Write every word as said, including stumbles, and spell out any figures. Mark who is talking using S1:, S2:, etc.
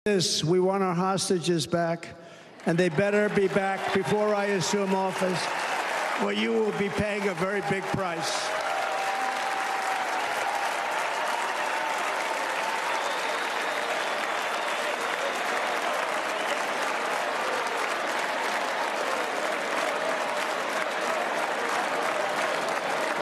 S1: this, we want our hostages back, and they better be back before I assume office, or you will be paying a very big price.